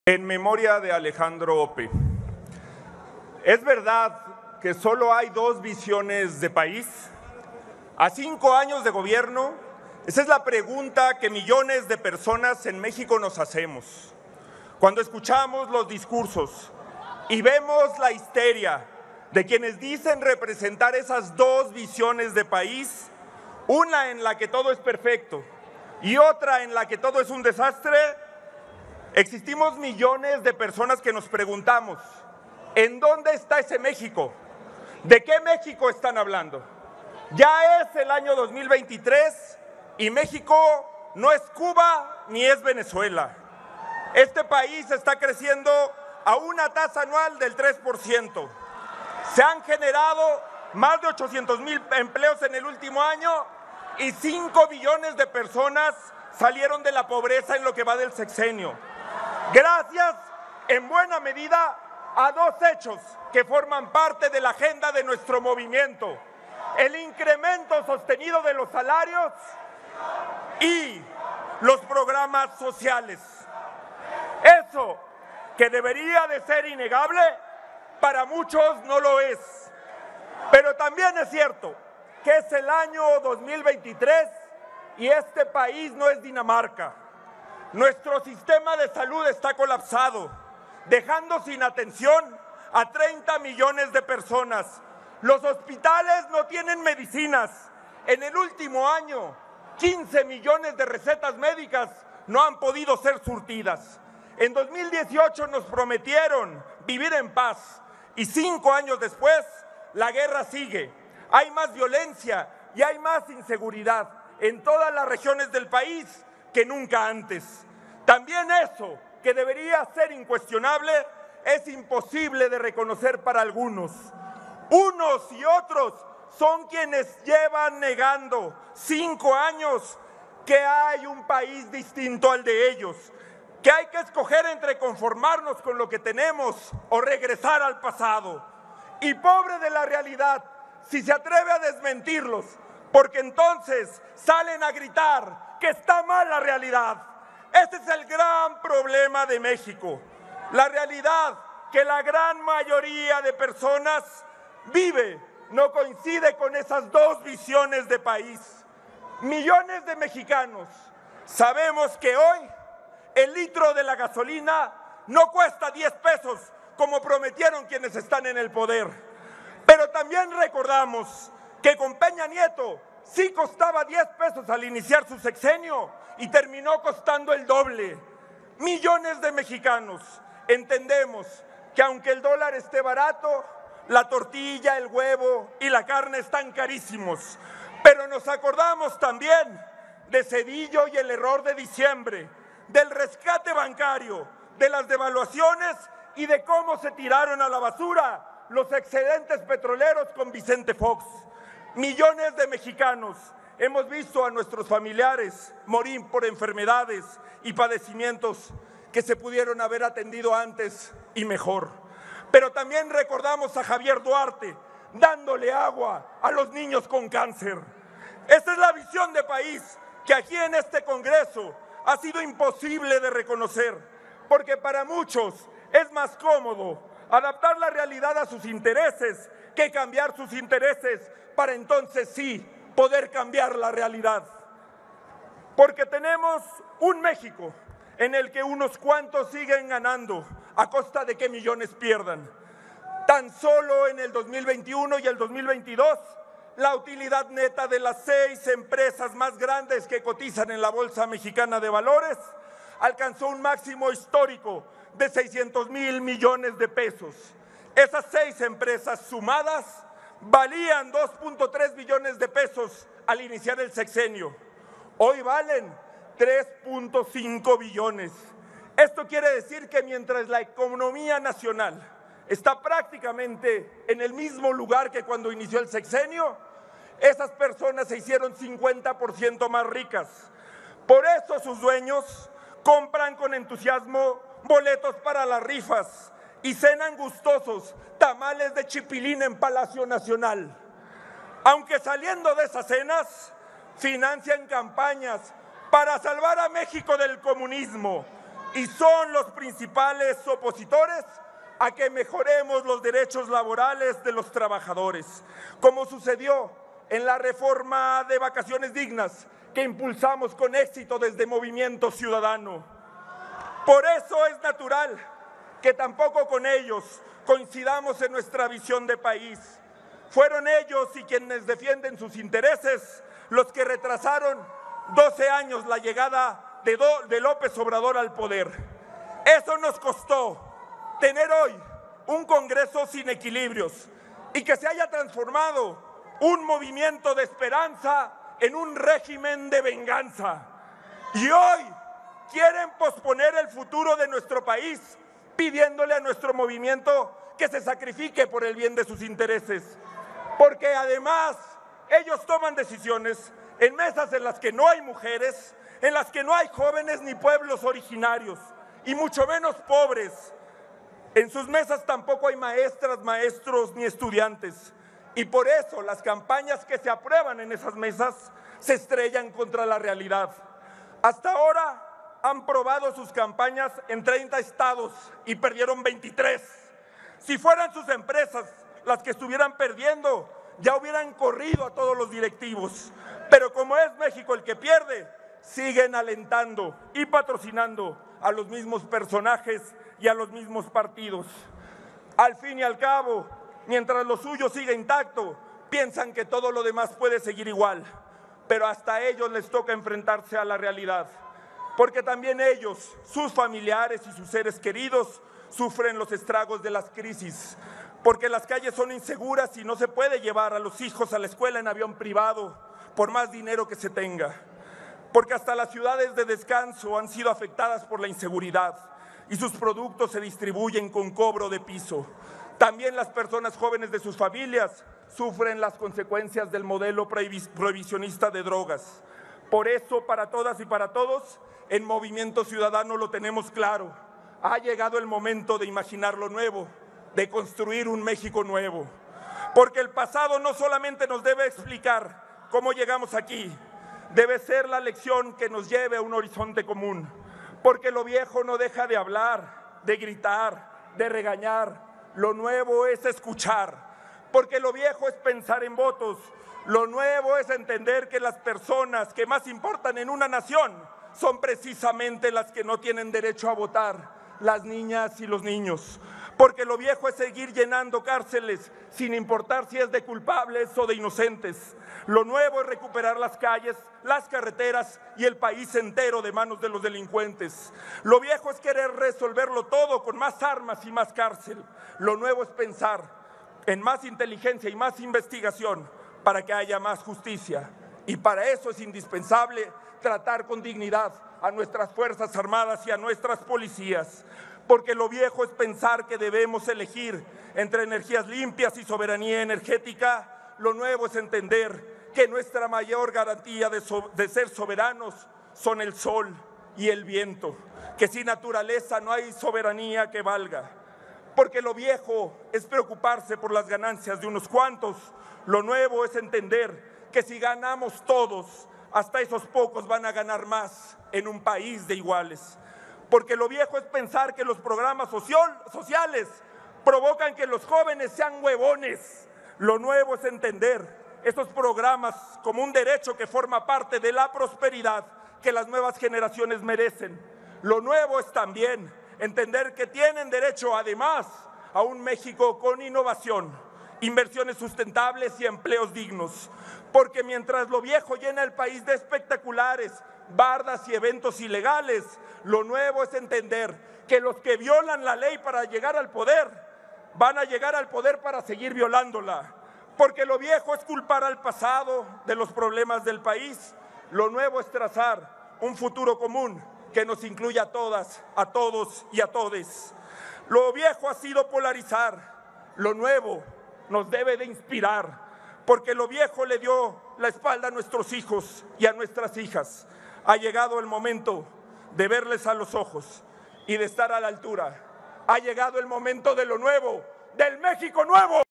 En memoria de Alejandro Ope. ¿Es verdad que solo hay dos visiones de país? A 5 años de gobierno, esa es la pregunta que millones de personas en México nos hacemos. Cuando escuchamos los discursos y vemos la histeria de quienes dicen representar esas dos visiones de país, una en la que todo es perfecto y otra en la que todo es un desastre, existimos millones de personas que nos preguntamos, ¿en dónde está ese México? ¿De qué México están hablando? Ya es el año 2023 y México no es Cuba ni es Venezuela. Este país está creciendo a una tasa anual del 3%. Se han generado más de 800,000 empleos en el último año y 5 billones de personas salieron de la pobreza en lo que va del sexenio. Gracias, en buena medida, a dos hechos que forman parte de la agenda de nuestro movimiento: el incremento sostenido de los salarios y los programas sociales. Eso, que debería de ser innegable, para muchos no lo es. Pero también es cierto que es el año 2023 y este país no es Dinamarca. Nuestro sistema de salud está colapsado, dejando sin atención a 30 millones de personas. Los hospitales no tienen medicinas. En el último año, 15 millones de recetas médicas no han podido ser surtidas. En 2018 nos prometieron vivir en paz y 5 años después la guerra sigue. Hay más violencia y hay más inseguridad en todas las regiones del país que nunca antes. También eso, que debería ser incuestionable, es imposible de reconocer para algunos. Unos y otros son quienes llevan negando 5 años que hay un país distinto al de ellos, que hay que escoger entre conformarnos con lo que tenemos o regresar al pasado. Y pobre de la realidad si se atreve a desmentirlos, porque entonces salen a gritar que está mal la realidad. Este es el gran problema de México. La realidad que la gran mayoría de personas vive no coincide con esas dos visiones de país. Millones de mexicanos sabemos que hoy el litro de la gasolina no cuesta 10 pesos como prometieron quienes están en el poder. Pero también recordamos que con Peña Nieto sí costaba 10 pesos al iniciar su sexenio y terminó costando el doble. Millones de mexicanos entendemos que aunque el dólar esté barato, la tortilla, el huevo y la carne están carísimos. Pero nos acordamos también de Zedillo y el error de diciembre, del rescate bancario, de las devaluaciones y de cómo se tiraron a la basura los excedentes petroleros con Vicente Fox. Millones de mexicanos hemos visto a nuestros familiares morir por enfermedades y padecimientos que se pudieron haber atendido antes y mejor. Pero también recordamos a Javier Duarte dándole agua a los niños con cáncer. Esta es la visión de país que aquí en este Congreso ha sido imposible de reconocer, porque para muchos es más cómodo adaptar la realidad a sus intereses que cambiar sus intereses para entonces sí poder cambiar la realidad. Porque tenemos un México en el que unos cuantos siguen ganando a costa de que millones pierdan. Tan solo en el 2021 y el 2022, la utilidad neta de las 6 empresas más grandes que cotizan en la Bolsa Mexicana de Valores alcanzó un máximo histórico de 600,000 millones de pesos. Esas 6 empresas sumadas valían 2.3 billones de pesos al iniciar el sexenio. Hoy valen 3.5 billones. Esto quiere decir que mientras la economía nacional está prácticamente en el mismo lugar que cuando inició el sexenio, esas personas se hicieron 50% más ricas. Por eso sus dueños compran con entusiasmo boletos para las rifas y cenan gustosos tamales de chipilín en Palacio Nacional. Aunque saliendo de esas cenas, financian campañas para salvar a México del comunismo, y son los principales opositores a que mejoremos los derechos laborales de los trabajadores, como sucedió en la reforma de vacaciones dignas que impulsamos con éxito desde Movimiento Ciudadano. Por eso es natural que tampoco con ellos coincidamos en nuestra visión de país. Fueron ellos y quienes defienden sus intereses los que retrasaron 12 años la llegada de López Obrador al poder. Eso nos costó tener hoy un Congreso sin equilibrios y que se haya transformado un movimiento de esperanza en un régimen de venganza. Y hoy quieren posponer el futuro de nuestro país, pidiéndole a nuestro movimiento que se sacrifique por el bien de sus intereses. Porque además ellos toman decisiones en mesas en las que no hay mujeres, en las que no hay jóvenes ni pueblos originarios, y mucho menos pobres. En sus mesas tampoco hay maestras, maestros ni estudiantes. Y por eso las campañas que se aprueban en esas mesas se estrellan contra la realidad. Hasta ahora han probado sus campañas en 30 estados y perdieron 23. Si fueran sus empresas las que estuvieran perdiendo, ya hubieran corrido a todos los directivos. Pero como es México el que pierde, siguen alentando y patrocinando a los mismos personajes y a los mismos partidos. Al fin y al cabo, mientras lo suyo siga intacto, piensan que todo lo demás puede seguir igual. Pero hasta a ellos les toca enfrentarse a la realidad. Porque también ellos, sus familiares y sus seres queridos, sufren los estragos de las crisis. Porque las calles son inseguras y no se puede llevar a los hijos a la escuela en avión privado, por más dinero que se tenga. Porque hasta las ciudades de descanso han sido afectadas por la inseguridad y sus productos se distribuyen con cobro de piso. También las personas jóvenes de sus familias sufren las consecuencias del modelo prohibicionista de drogas. Por eso, para todas y para todos, en Movimiento Ciudadano lo tenemos claro. Ha llegado el momento de imaginar lo nuevo, de construir un México nuevo. Porque el pasado no solamente nos debe explicar cómo llegamos aquí, debe ser la lección que nos lleve a un horizonte común. Porque lo viejo no deja de hablar, de gritar, de regañar. Lo nuevo es escuchar. Porque lo viejo es pensar en votos. Lo nuevo es entender que las personas que más importan en una nación son precisamente las que no tienen derecho a votar, las niñas y los niños. Porque lo viejo es seguir llenando cárceles sin importar si es de culpables o de inocentes. Lo nuevo es recuperar las calles, las carreteras y el país entero de manos de los delincuentes. Lo viejo es querer resolverlo todo con más armas y más cárcel. Lo nuevo es pensar en más inteligencia y más investigación para que haya más justicia. Y para eso es indispensable tratar con dignidad a nuestras Fuerzas Armadas y a nuestras policías. Porque lo viejo es pensar que debemos elegir entre energías limpias y soberanía energética. Lo nuevo es entender que nuestra mayor garantía de ser soberanos son el sol y el viento, que sin naturaleza no hay soberanía que valga. Porque lo viejo es preocuparse por las ganancias de unos cuantos. Lo nuevo es entender que si ganamos todos, hasta esos pocos van a ganar más en un país de iguales. Porque lo viejo es pensar que los programas sociales provocan que los jóvenes sean huevones. Lo nuevo es entender estos programas como un derecho que forma parte de la prosperidad que las nuevas generaciones merecen. Lo nuevo es también entender que tienen derecho además a un México con innovación, inversiones sustentables y empleos dignos. Porque mientras lo viejo llena el país de espectaculares, bardas y eventos ilegales, lo nuevo es entender que los que violan la ley para llegar al poder, van a llegar al poder para seguir violándola. Porque lo viejo es culpar al pasado de los problemas del país. Lo nuevo es trazar un futuro común que nos incluya a todas, a todos y a todes. Lo viejo ha sido polarizar. Lo nuevo nos debe de inspirar. Porque lo viejo le dio la espalda a nuestros hijos y a nuestras hijas. Ha llegado el momento de verles a los ojos y de estar a la altura. Ha llegado el momento de lo nuevo, del México nuevo.